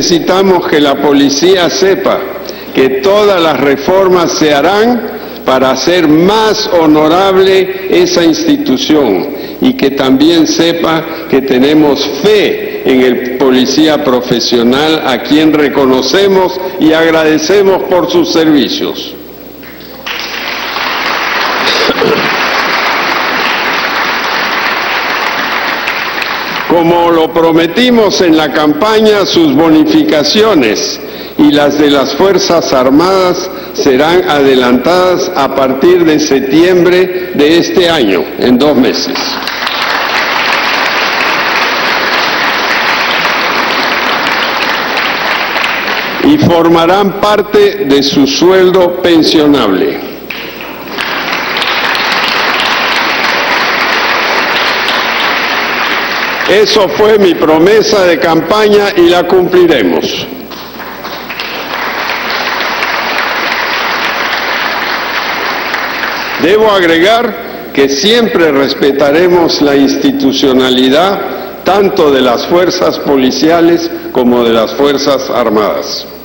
Necesitamos que la policía sepa que todas las reformas se harán para hacer más honorable esa institución y que también sepa que tenemos fe en el policía profesional a quien reconocemos y agradecemos por sus servicios. Como lo prometimos en la campaña, sus bonificaciones y las de las Fuerzas Armadas serán adelantadas a partir de septiembre de este año, en 2 meses. Y formarán parte de su sueldo pensionable. Eso fue mi promesa de campaña y la cumpliremos. Debo agregar que siempre respetaremos la institucionalidad tanto de las fuerzas policiales como de las Fuerzas Armadas.